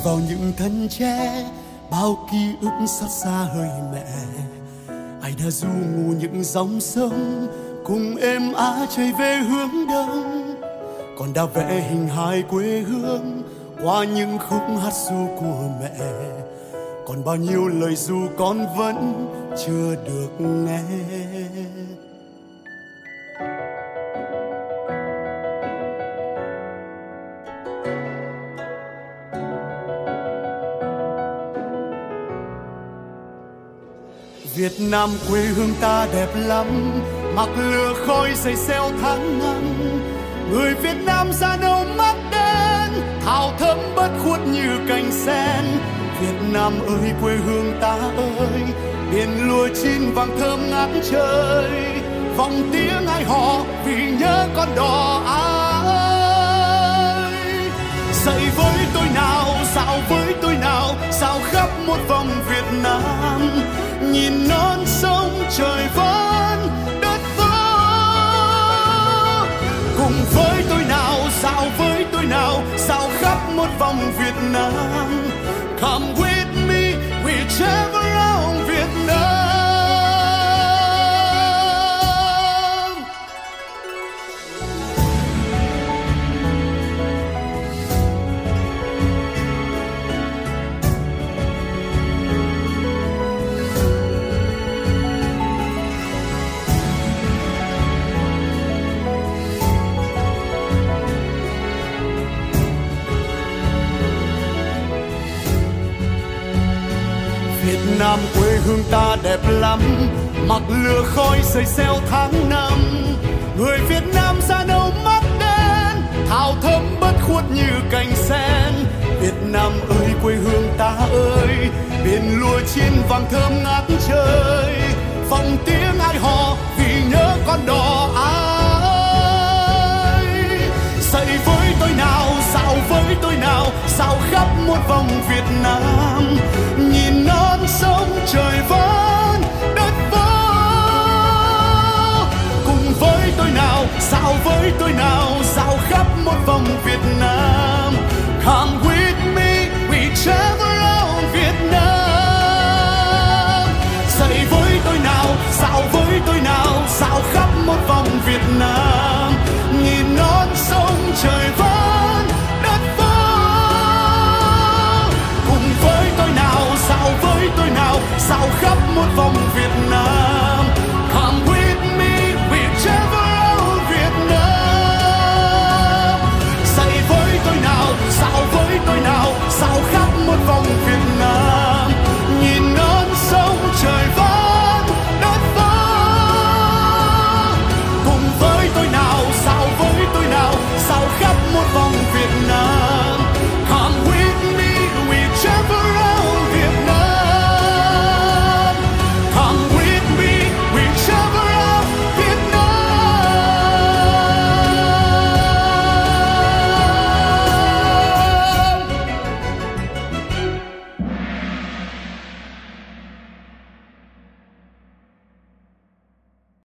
vào những thân tre, bao ký ức xót xa hơi mẹ. Ai đã du ngủ những dòng sông, cùng êm á chạy về hướng đông. Còn đã vẽ hình hài quê hương qua những khúc hát ru của mẹ. Còn bao nhiêu lời ru con vẫn chưa được nghe. Việt Nam quê hương ta đẹp lắm, mặc lửa khói dày xeo tháng năm. Người Việt Nam da nâu mắt đen, thao thơm bất khuất như cành sen. Việt Nam ơi quê hương ta ơi, biển lúa chín vàng thơm ngát trời. Vòng tiếng ai hò vì nhớ con đò ơi. Dậy với tôi nào, dạo với tôi nào, dạo khắp một vòng Việt Nam. Nhìn non sông trời vẫn đất vỡ. Cùng với tôi nào, dạo với tôi nào, dạo khắp một vòng Việt Nam. Come with me, we travel around Việt Nam. Việt Nam quê hương ta đẹp lắm, mặc lửa khói dày xeo tháng năm. Người Việt Nam da nâu mắt đen, thao thơm bất khuất như cành sen. Việt Nam ơi quê hương ta ơi, biển lúa chín vàng thơm ngát trời. Vòng tiếng ai hò vì nhớ con đò ơi. Dậy với tôi nào, dạo với tôi nào, dạo khắp một vòng Việt Nam. Nhìn non sông trời vẫn đất vỡ. Cùng với tôi nào, dạo với tôi nào, dạo khắp một vòng Việt Nam.